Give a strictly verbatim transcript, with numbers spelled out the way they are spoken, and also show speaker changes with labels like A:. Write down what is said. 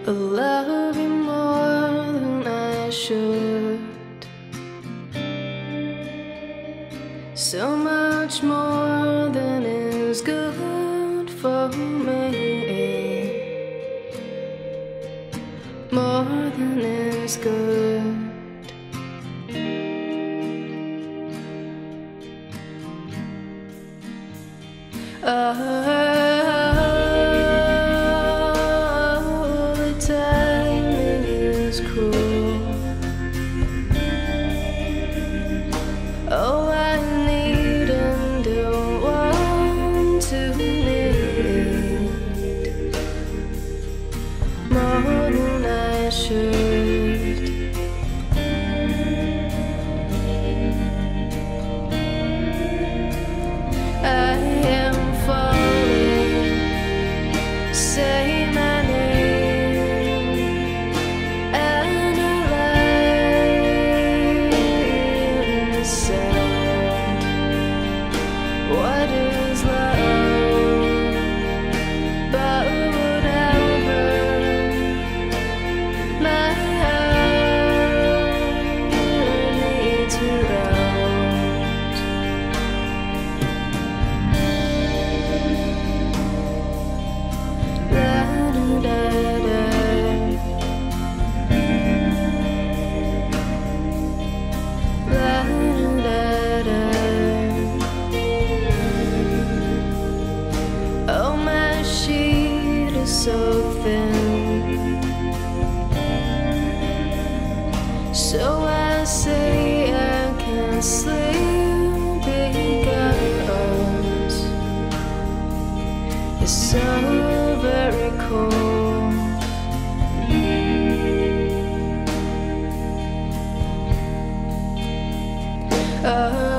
A: love you more than I should, so much more than is good for me, more than is good. Oh, the timing is cruel. Oh, I need and don't want to need more than I should. I am falling. Say my name, analyze sound. What is love? But whatever, my heart needs a round. La da da da. La da da. Oh, my sheet is so thin, so I say I can't sleep because it's so very cold. Oh,